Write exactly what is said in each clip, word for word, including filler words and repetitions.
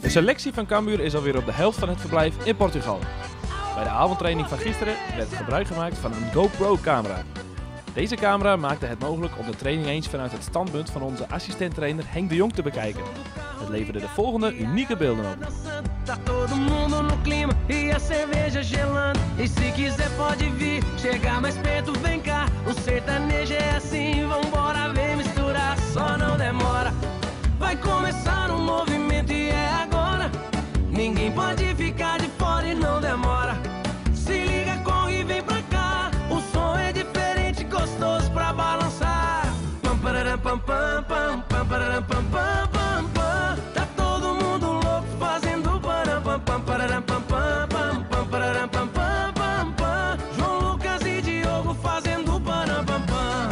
De selectie van Cambuur is alweer op de helft van het verblijf in Portugal. Bij de avondtraining van gisteren werd gebruik gemaakt van een GoPro-camera. Deze camera maakte het mogelijk om de training eens vanuit het standpunt van onze assistent-trainer Henk de Jong te bekijken. Het leverde de volgende unieke beelden op. Tá todo mundo no clima e a cerveja gelando. E se quiser pode vir, chegar mais perto, vem cá. O sertanejo é assim, vambora, vem misturar, só não demora. Vai começar um movimento e é agora. Ninguém pode ficar de fora e não demora. Se liga, corre e vem pra cá. O som é diferente, gostoso pra balançar. Pam pararam pam pam pam, pam pararam pam pam pam pam. Tá todo mundo louco fazendo param pam pam pararam pam pam pam, pam pararam pam pam pam pam. João Lucas e Diogo fazendo param pam pam.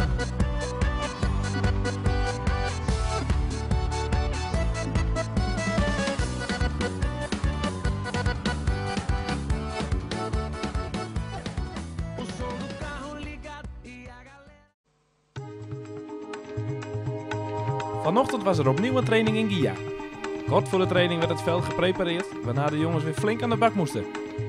O som do carro ligado e a galera. Vanochtend was er opnieuw een training in Gia. Kort voor de training werd het veld geprepareerd, waarna de jongens weer flink aan de bak moesten.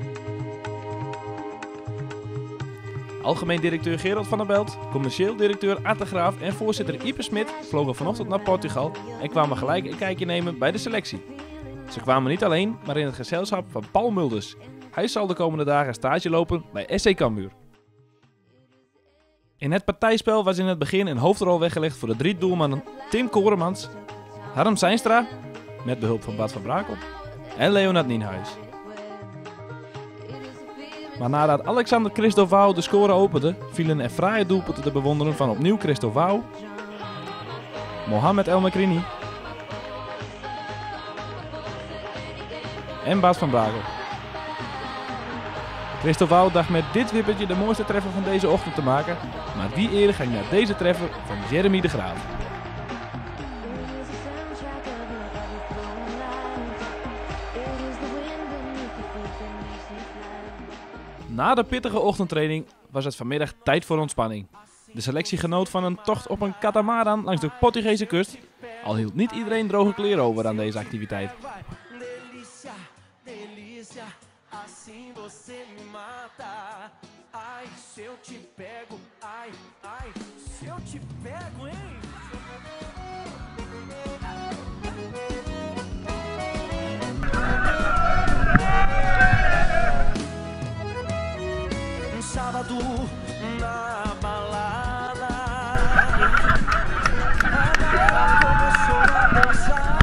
Algemeen directeur Gerald van der Belt, commercieel directeur Art de Graaf en voorzitter Ipe Smit vlogen vanochtend naar Portugal en kwamen gelijk een kijkje nemen bij de selectie. Ze kwamen niet alleen, maar in het gezelschap van Paul Mulders. Hij zal de komende dagen stage lopen bij S C Cambuur. In het partijspel was in het begin een hoofdrol weggelegd voor de drie doelmannen Tim Koremans, Harm Zijnstra, met behulp van Bart van Brakel, en Leonard Nienhuis. Maar nadat Alexander Christovau de score opende, vielen er fraaie doelpunten te bewonderen van opnieuw Christovau, Mohamed El Makrini en Bart van Brakel. Christovau dacht met dit wippertje de mooiste treffer van deze ochtend te maken, maar die eer ging naar deze treffer van Jeremy de Graaf. Na de pittige ochtendtraining was het vanmiddag tijd voor ontspanning. De selectie genoot van een tocht op een katamaran langs de Portugese kust, al hield niet iedereen droge kleren over aan deze activiteit. Delícia, delícia, assim você me mata. Ai, se eu te pego, ai, ai, se eu te pego, hein? Um sábado na balada, a galera começou a dançar.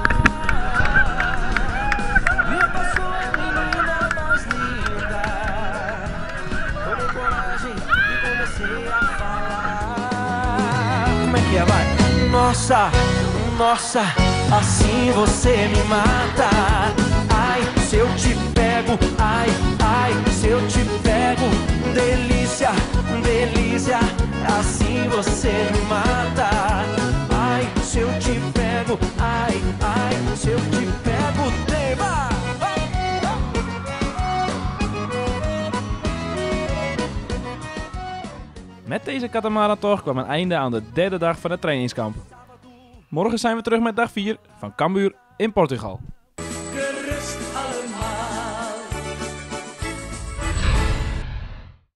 E passou a menina mais linda. Tomei coragem e comecei a falar. Como é que é, vai? Nossa, nossa, assim você me mata. Ai, se eu te pego, ai, ai, se eu te pego. Delícia, delícia, assim você me mata. Ai, se eu te pego, ai, ai, se eu te pego, tema. Met deze katamarantocht kwam een einde aan de derde dag van het trainingskamp. Morgen zijn we terug met dag vier van Cambuur in Portugal.